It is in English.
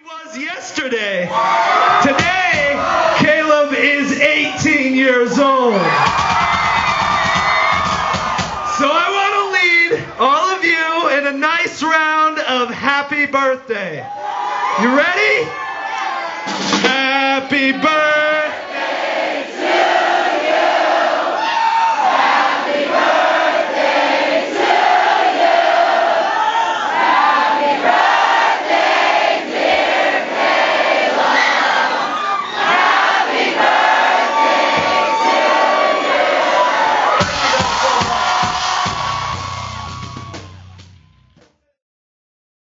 Was yesterday. Today, Caleb is 18 years old. So I want to lead all of you in a nice round of happy birthday. You ready? Happy birthday.